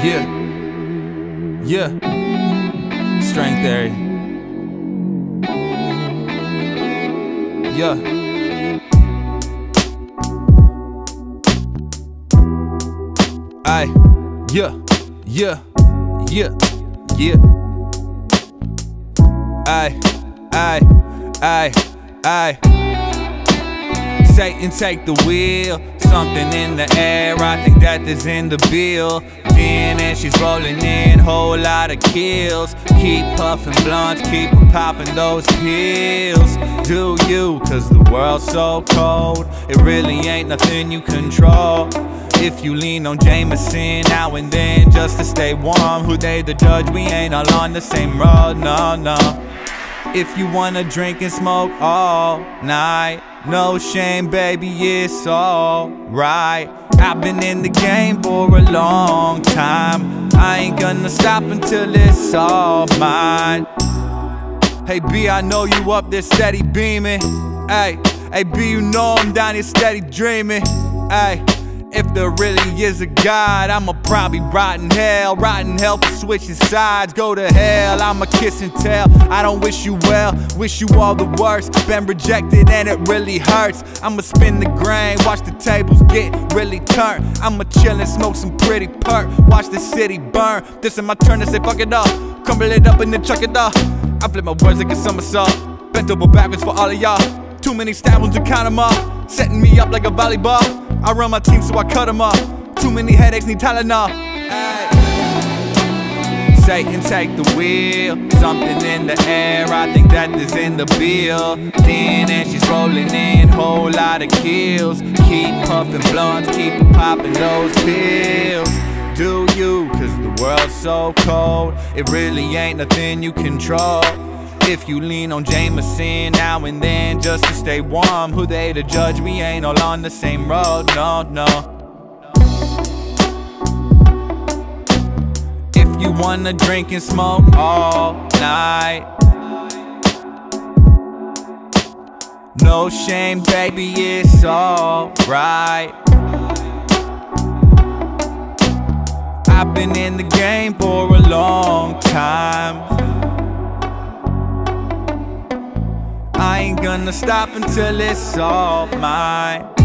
Yeah, yeah, string theory. Yeah. Aye, yeah, yeah, yeah, yeah. Aye, aye, aye, aye. Satan take the wheel, something in the air, I think that is in the bill. Then as she's rolling in, whole lot of kills. Keep puffing blunts, keep popping those pills. Do you, cause the world's so cold, it really ain't nothing you control. If you lean on Jameson now and then just to stay warm, who they the judge? We ain't all on the same road, no, no. If you wanna drink and smoke all night, no shame, baby, it's alright. I've been in the game for a long time, I ain't gonna stop until it's all mine. Hey B, I know you up there steady beaming. Hey B, you know I'm down here steady dreaming. Hey, if there really is a God, I'ma probably rot in hell for switching sides. Go to hell, I'ma kiss and tell. I don't wish you well, wish you all the worst. Been rejected and it really hurts. I'ma spin the grain, watch the tables get really turned. I'ma chill and smoke some pretty perk, watch the city burn. This is my turn to say fuck it up, crumble it up and then chuck it up. I flip my words like a somersault, bent over backwards for all of y'all. Too many stab wounds to count them up, setting me up like a volleyball. I run my team so I cut them up. Too many headaches, need Tylenol. Ay. Satan take the wheel, something in the air, I think that is in the bill. Then as she's rolling in, whole lot of kills. Keep puffing blunts, keep popping those pills. Do you, cause the world's so cold, it really ain't nothing you control. If you lean on Jameson now and then just to stay warm, who they to judge? We ain't all on the same road, no, no. If you wanna drink and smoke all night, no shame, baby, it's alright. I've been in the game for a long time, I ain't gonna stop until it's all mine.